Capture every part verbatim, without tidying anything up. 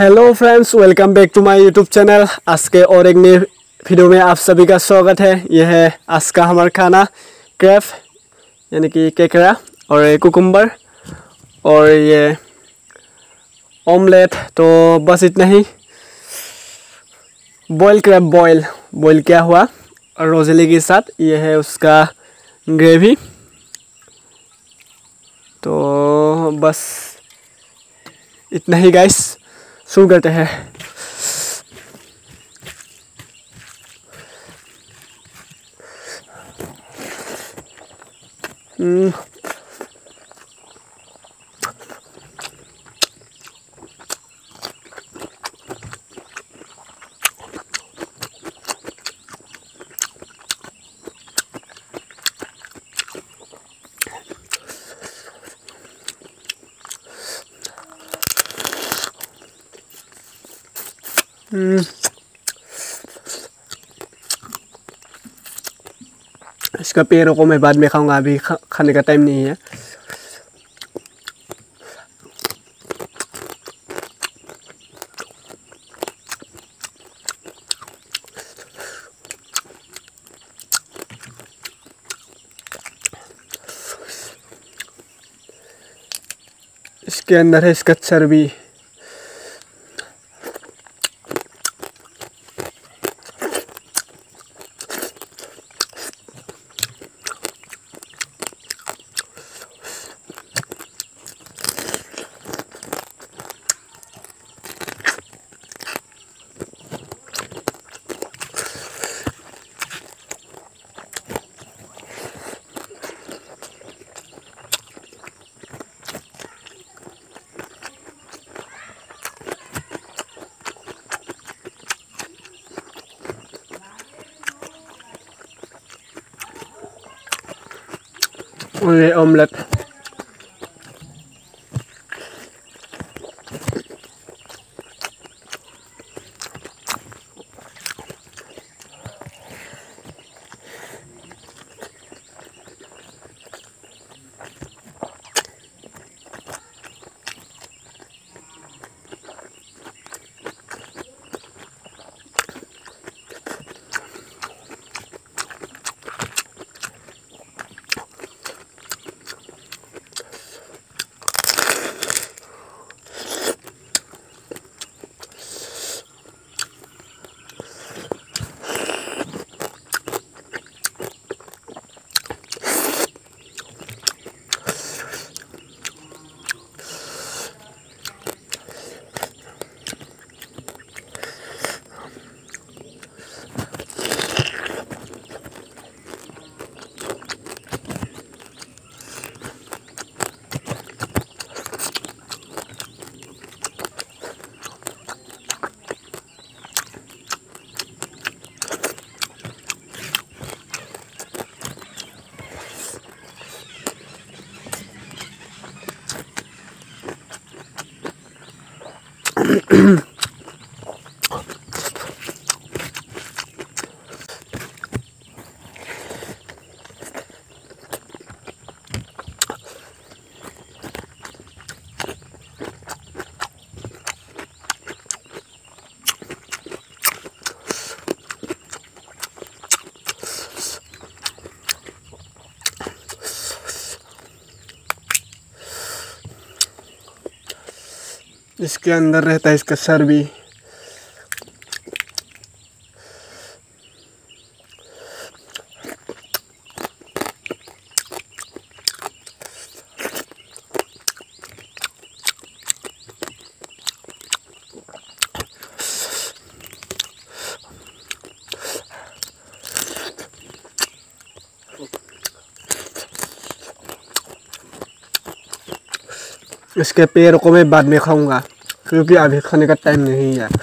Hello friends, welcome back to my YouTube channel. आज के और एक नए वीडियो में आप सभी का स्वागत है। यह है आज का हमारा खाना क्रैब यानी कि केकड़ा और ये कुकुम्बर और ये ओमलेट। तो बस इतना ही। बॉयल क्रैब बॉयल बॉयल किया हुआ और रोजेली के साथ ये है उसका ग्रेवी। तो बस इतना ही गाइस, शुरू करते हैं। हम्म हम्म इसका पैरों को मैं बाद में खाऊंगा, अभी खा, खाने का टाइम नहीं है। इसके अंदर है इसका चर्बी। और ये omelette। इसके अंदर रहता है इसका चर्बी। इसके पैर को मैं बाद में खाऊंगा क्योंकि अभी खाने का टाइम नहीं है।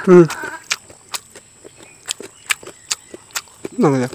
हम्म नंगे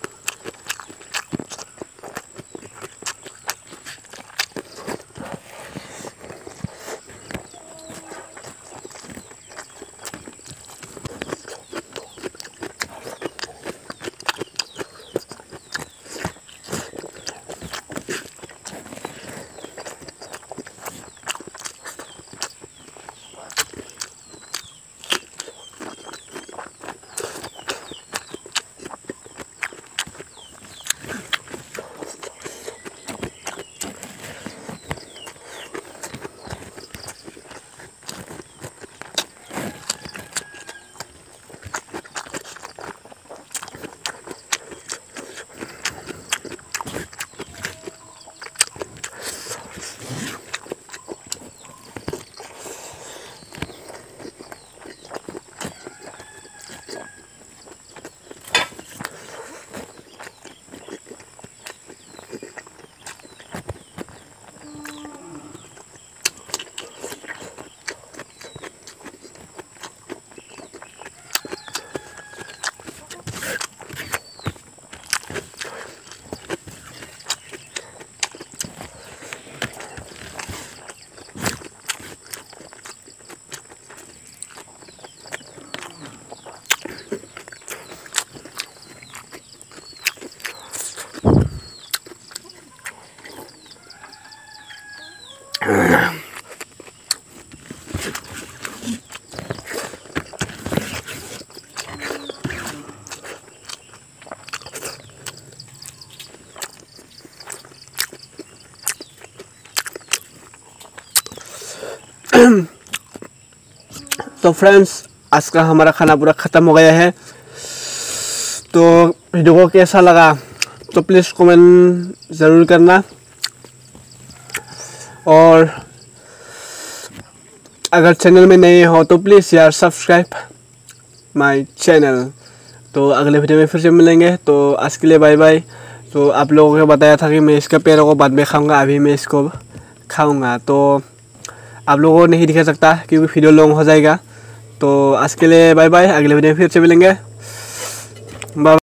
तो फ्रेंड्स आज का हमारा खाना पूरा ख़त्म हो गया है। तो वीडियो को कैसा लगा तो प्लीज़ कमेंट ज़रूर करना, और अगर चैनल में नए हो तो प्लीज़ यार सब्सक्राइब माय चैनल। तो अगले वीडियो में फिर से मिलेंगे। तो आज के लिए बाय बाय। तो आप लोगों को बताया था कि मैं इसका पैरों को बाद में खाऊंगा, अभी मैं इसको खाऊंगा। तो आप लोगों को नहीं दिखा सकता क्योंकि वीडियो लॉन्ग हो जाएगा। तो आज के लिए बाय बाय, अगले वीडियो में फिर से मिलेंगे। बाय।